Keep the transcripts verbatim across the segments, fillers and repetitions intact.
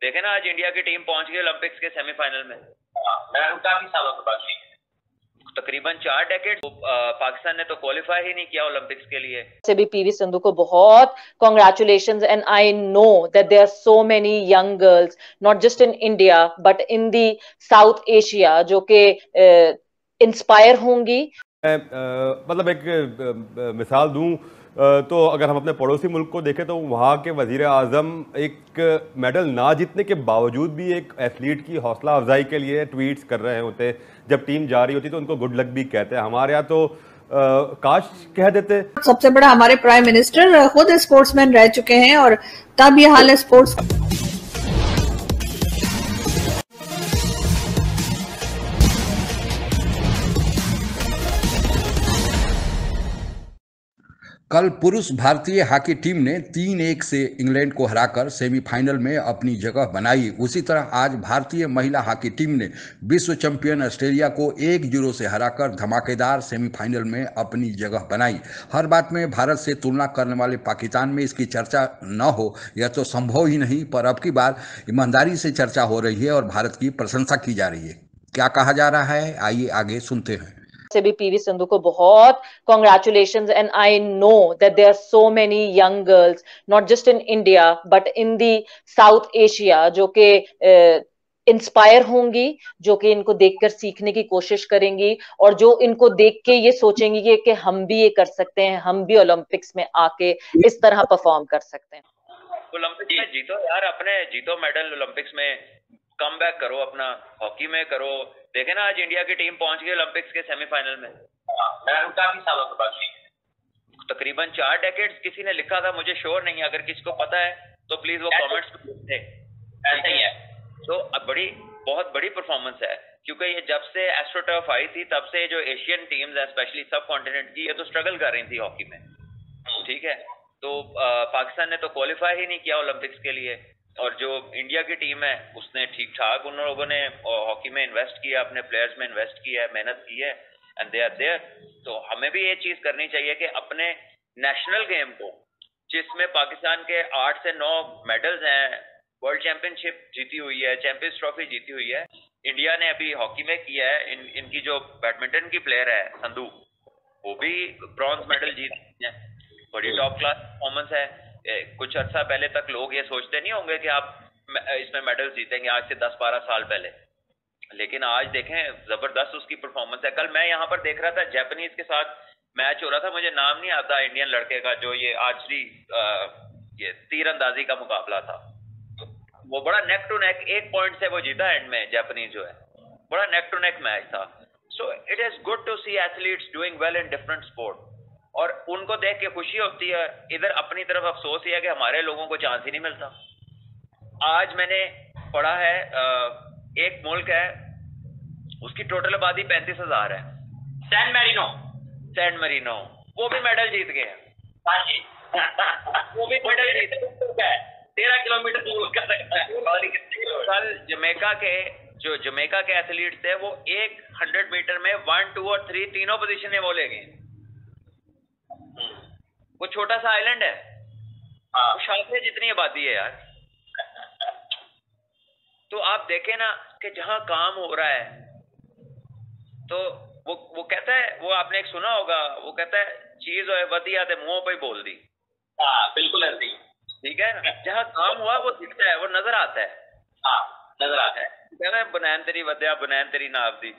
देखे ना आज इंडिया की टीम पहुंच गई ओलंपिक्स के सेमीफाइनल में। मैं काफी सालों के बाद तकरीबन चार डेकेड पाकिस्तान ने तो क्वालिफाई ही नहीं किया ओलंपिक्स के लिए। से भी पीवी सिंधु को बहुत congratulations and I know that there are so many young girls not just in India but in the South Asia जो कि इंस्पायर होंगी। मतलब एक मिसाल दूं तो अगर हम अपने पड़ोसी मुल्क को देखें तो वहाँ के वजीर आज़म एक मेडल ना जीतने के बावजूद भी एक एथलीट की हौसला अफजाई के लिए ट्वीट्स कर रहे होते। जब टीम जा रही होती तो उनको गुड लक भी कहते हैं। हमारे यहाँ तो आ, काश कह देते। सबसे बड़ा हमारे प्राइम मिनिस्टर खुद स्पोर्ट्समैन रह चुके हैं और तब ये हाल है स्पोर्ट्स। कल पुरुष भारतीय हॉकी टीम ने तीन एक से इंग्लैंड को हराकर सेमीफाइनल में अपनी जगह बनाई। उसी तरह आज भारतीय महिला हॉकी टीम ने विश्व चैंपियन ऑस्ट्रेलिया को एक जीरो से हराकर धमाकेदार सेमीफाइनल में अपनी जगह बनाई। हर बात में भारत से तुलना करने वाले पाकिस्तान में इसकी चर्चा न हो यह तो संभव ही नहीं, पर अब की बार ईमानदारी से चर्चा हो रही है और भारत की प्रशंसा की जा रही है। क्या कहा जा रहा है, आइए आगे सुनते हैं। से भी पीवी सिंधु को बहुत congratulations and I know that there are so many young girls not just in India but in the South Asia जो कि इंस्पायर होंगी, जो कि इनको देखकर सीखने की कोशिश करेंगी और जो इनको देख के ये सोचेंगी कि, कि हम भी ये कर सकते हैं, हम भी ओलंपिक्स में आके इस तरह परफॉर्म कर सकते हैं। ओलंपिक्स में जीतो यार, अपने जीतो मेडल ओलंपिक्स में, कम बैक करो, अपना हॉकी में करो। देखे ना आज इंडिया की टीम पहुंच गई ओलंपिक्स के सेमीफाइनल में। मैं काफी सालों के बाद तकरीबन चार डेकेड्स किसी ने लिखा था, मुझे श्योर नहीं है, अगर किसी को पता है तो प्लीज वो कमेंट्स में लिख दे। ऐसा ही है। तो अब बड़ी बहुत बड़ी परफॉर्मेंस है, क्योंकि ये जब से एस्ट्रोटर्फ आई थी तब से जो एशियन टीम्स है स्पेशली सब कॉन्टिनेंट की, ये तो स्ट्रगल कर रही थी हॉकी में। ठीक है, तो आ, पाकिस्तान ने तो क्वालिफाई ही नहीं किया ओलंपिक्स के लिए, और जो इंडिया की टीम है उसने ठीक ठाक उन लोगों ने हॉकी में इन्वेस्ट किया, अपने प्लेयर्स में इन्वेस्ट किया है, मेहनत की है एंड दे आर देयर। तो हमें भी ये चीज करनी चाहिए कि अपने नेशनल गेम को, जिसमें पाकिस्तान के आठ से नौ मेडल्स हैं, वर्ल्ड चैंपियनशिप जीती हुई है, चैंपियंस ट्रॉफी जीती हुई है, इंडिया ने अभी हॉकी में किया है। इन, इनकी जो बैडमिंटन की प्लेयर है संधू, वो भी ब्रॉन्ज मेडल जीती है, बड़ी टॉप क्लास परफॉर्मेंस है। कुछ अर्सा पहले तक लोग ये सोचते नहीं होंगे कि आप इसमें मेडल जीतेंगे, आज से दस बारह साल पहले, लेकिन आज देखें जबरदस्त उसकी परफॉर्मेंस है। कल मैं यहाँ पर देख रहा था, जापानीज के साथ मैच हो रहा था, मुझे नाम नहीं आता इंडियन लड़के का, जो ये आर्चरी ये तीरंदाजी का मुकाबला था, वो बड़ा नेक टू नेक, एक पॉइंट से वो जीता एंड में, जापानीज जो है, बड़ा नेक टू नेक मैच था। So it is good to see athletes doing well in different sport, और उनको देख के खुशी होती है। इधर अपनी तरफ अफसोस ये है कि हमारे लोगों को चांस ही नहीं मिलता। आज मैंने पढ़ा है एक मुल्क है, उसकी टोटल आबादी पैंतीस हजार है, सैन मैरिनो सैन मैरिनो, वो भी मेडल जीत गए हैं। वो भी मेडल जीत गए, तेरह किलोमीटर दूर का कल जमैका के जो जमैका के एथलीट्स थे, वो एक हंड्रेड मीटर में वन टू और थ्री तीनों पोजीशन में वो ले गए। वो छोटा सा आइलैंड है, हाँ। शायद जितनी आबादी है यार। तो आप देखें ना कि जहां काम हो रहा है, तो वो वो कहता है, वो आपने एक सुना होगा, वो कहता है चीज वधिया ते मुंह पे ही बोल दी। हाँ बिल्कुल ऐसी, ठीक है ना, जहां काम हुआ वो दिखता है, वो नजर आता है। हाँ नजर आता है, कहना है बनैन तेरी वधिया, बनैन तेरी नाप दी।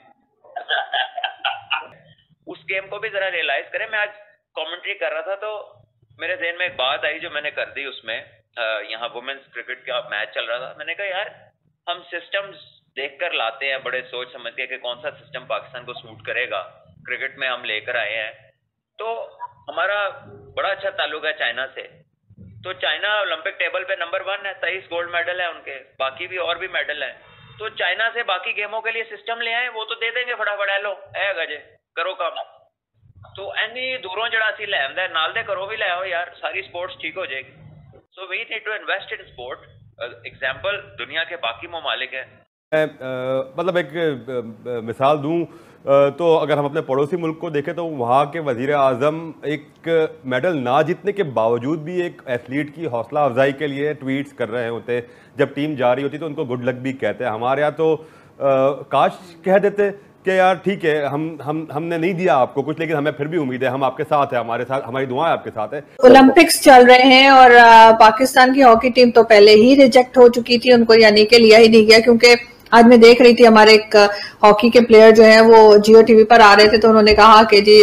उस गेम को भी जरा रियलाइज करें। मैं आज कमेंट्री कर रहा था तो मेरे ज़हन में एक बात आई जो मैंने कर दी उसमें, यहाँ वुमेन्स क्रिकेट का मैच चल रहा था, मैंने कहा यार हम सिस्टम्स देखकर लाते हैं बड़े सोच समझ के कि कौन सा सिस्टम पाकिस्तान को सूट करेगा, क्रिकेट में हम लेकर आए हैं। तो हमारा बड़ा अच्छा ताल्लुक है चाइना से, तो चाइना ओलंपिक टेबल पे नंबर वन है, तेईस गोल्ड मेडल है उनके, बाकी भी और भी मेडल है। तो चाइना से बाकी गेमों के लिए सिस्टम ले आए, वो तो दे देंगे फटाफट, लो है गजे करो काम। तो एनी दूरों जड़ा सी ले आंदा नाल दे करो भी ले आओ यार, सारी स्पोर्ट्स ठीक हो जाएगी। So we need to invest in sport. Example दुनिया के बाकी ममालिक है। मतलब एक मिसाल दूं तो अगर हम अपने पड़ोसी मुल्क को देखें तो वहाँ के वज़ीर आज़म एक मेडल ना जीतने के बावजूद भी एक एथलीट की हौसला अफजाई के लिए ट्वीट्स कर रहे होते, जब टीम जा रही होती तो उनको गुड लक भी कहते हैं। हमारे यहाँ तो आ, काश कह देते कि यार ठीक है, हम हम हमने नहीं दिया आपको कुछ, लेकिन हमें फिर भी उम्मीद है, हम आपके साथ है, हमारे साथ, हमारी दुआएं आपके साथ है। ओलंपिक्स चल रहे हैं और पाकिस्तान की हॉकी टीम तो पहले ही रिजेक्ट हो चुकी थी, उनको यानी कि लिया ही नहीं गया। क्योंकि आज मैं देख रही थी हमारे एक हॉकी के प्लेयर जो है वो जियो टीवी पर आ रहे थे, तो उन्होंने कहा कि जी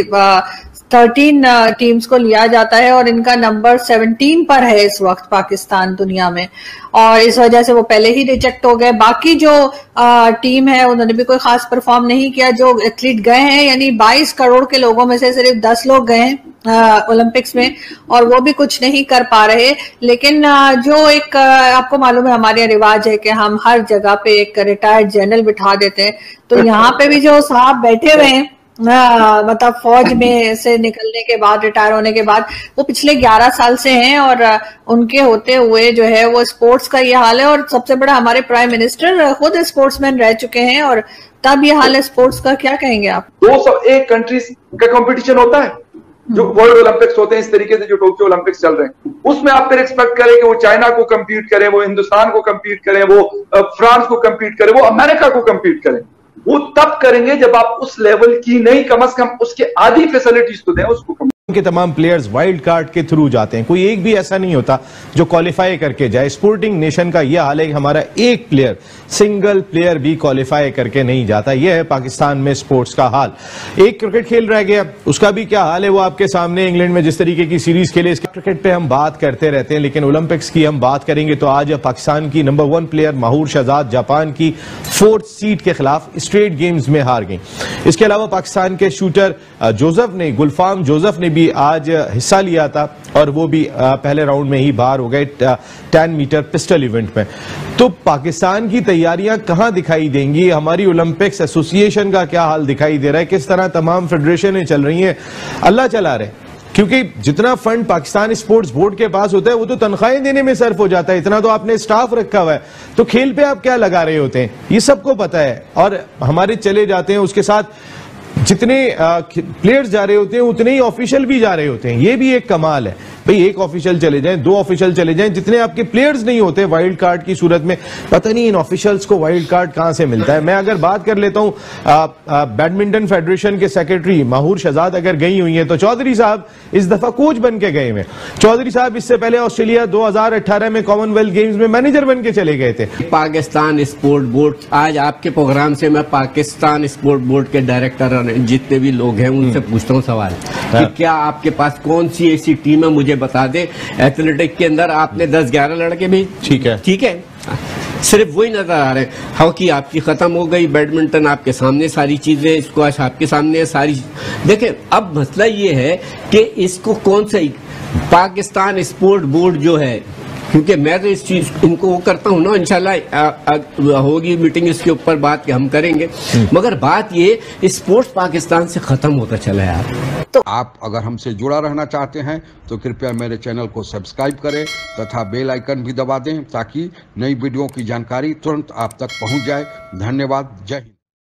थर्टीन टीम्स को लिया जाता है और इनका नंबर सेवनटीन पर है इस वक्त पाकिस्तान दुनिया में, और इस वजह से वो पहले ही रिजेक्ट हो गए। बाकी जो आ, टीम है उन्होंने भी कोई खास परफॉर्म नहीं किया। जो एथलीट गए हैं, यानी बाईस करोड़ के लोगों में से सिर्फ दस लोग गए हैं ओलंपिक्स में, और वो भी कुछ नहीं कर पा रहे। लेकिन आ, जो एक आ, आपको मालूम है हमारे रिवाज है कि हम हर जगह पे एक रिटायर्ड जनरल बिठा देते हैं, तो यहाँ पे भी जो साहब बैठे हुए हैं मतलब फौज में से निकलने के बाद, रिटायर होने के बाद, वो पिछले ग्यारह साल से हैं और उनके होते हुए जो है वो स्पोर्ट्स का ये हाल है। और सबसे बड़ा हमारे प्राइम मिनिस्टर खुद स्पोर्ट्समैन रह चुके हैं, और तब ये हाल है स्पोर्ट्स का। क्या कहेंगे आप? दो सौ एक कंट्रीज का कंपटीशन होता है, जो वर्ल्ड ओलंपिक्स होते हैं इस तरीके से, जो टोक्यो ओलंपिक्स चल रहे हैं, उसमें आप फिर एक्सपेक्ट करें कि वो चाइना को कम्पीट करें, वो हिंदुस्तान को कम्पीट करें, वो फ्रांस को कम्पीट करें, वो अमेरिका को कम्पीट करें। वो तब करेंगे जब आप उस लेवल की नहीं, कम से कम उसके आधी फैसिलिटीज तो दें उसको। के तमाम प्लेयर्स वाइल्ड कार्ड के थ्रू जाते हैं, कोई एक भी ऐसा नहीं होता जो क्वालिफाई करके जाए। स्पोर्टिंग नेशन का यह हाल है कि हमारा एक प्लेयर, सिंगल प्लेयर भी क्वालिफाई करके नहीं जाता। यह है पाकिस्तान में स्पोर्ट्स का हाल। एक क्रिकेट खेल रह गया, उसका भी क्या हाल है वो आपके सामने। इंग्लैंड में जिस तरीके की सीरीज खेले, इसके क्रिकेट पे हम बात करते रहते हैं, लेकिन ओलंपिक्स की हम बात करेंगे तो आज पाकिस्तान की number one player Mahoor Shahzad Japan की फोर्थ सीड के खिलाफ स्ट्रेट गेम्स में हार गई। इसके अलावा पाकिस्तान के शूटर जोसेफ ने, गुलफाम जोसेफ ने भी आज हिस्सा लिया था, और वो भी पहले राउंड में ही बाहर हो गए टेन मीटर पिस्टल इवेंट में। तो पाकिस्तान की तैयारियां कहां दिखाई देंगी? हमारी ओलंपिक्स एसोसिएशन का क्या हाल दिखाई दे रहा है? किस तरह तमाम फेडरेशनें चल रही हैं? अल्लाह चला रहे, क्योंकि जितना फंड पाकिस्तान स्पोर्ट्स बोर्ड के पास होता है वो तो तनख्वाहें देने में सर्फ हो जाता है, इतना तो आपने स्टाफ रखा हुआ है, तो खेल पे आप क्या लगा रहे होते हैं ये सबको पता है। और हमारे चले जाते हैं, उसके साथ जितने प्लेयर्स जा रहे होते हैं उतने ही ऑफिशियल भी जा रहे होते हैं। ये भी एक कमाल है भाई, एक ऑफिशियल चले जाएं, दो ऑफिशियल चले जाएं, जितने आपके प्लेयर्स नहीं होते वाइल्ड कार्ड की सूरत में, पता नहीं इन ऑफिशियल्स को वाइल्ड कार्ड कहां से मिलता है। मैं अगर बात कर लेता हूं बैडमिंटन फेडरेशन के सेक्रेटरी माहूर शहजाद अगर गई हुई है, तो चौधरी साहब इस दफा कोच बन के गए हुए। चौधरी साहब इससे पहले ऑस्ट्रेलिया दो हजार अठारह में कॉमनवेल्थ गेम्स में मैनेजर बन के चले गए थे। पाकिस्तान स्पोर्ट बोर्ड, आज आपके प्रोग्राम से मैं पाकिस्तान स्पोर्ट बोर्ड के डायरेक्टर जितने भी लोग हैं उनसे पूछता हूँ सवाल कि क्या आपके पास कौन सी ऐसी टीम है, मुझे बता दे। एथलेटिक के अंदर आपने दस ग्यारह लड़के भी, ठीक है ठीक है, सिर्फ वही नजर आ रहे हैं। हॉकी आपकी खत्म हो गई, बैडमिंटन आपके सामने सारी चीजें, स्क्वैश आपके सामने सारी। देखिए अब मसला ये है कि इसको कौन सा पाकिस्तान स्पोर्ट बोर्ड जो है, क्योंकि मैं तो इस चीज इनको वो करता हूँ ना, इंशाल्लाह होगी मीटिंग इसके ऊपर बात हम करेंगे, मगर बात ये स्पोर्ट्स पाकिस्तान से खत्म होता चला यार। तो आप अगर हमसे जुड़ा रहना चाहते हैं तो कृपया मेरे चैनल को सब्सक्राइब करें तथा बेल आइकन भी दबा दें, ताकि नई वीडियो की जानकारी तुरंत आप तक पहुंच जाए। धन्यवाद। जय हिंद।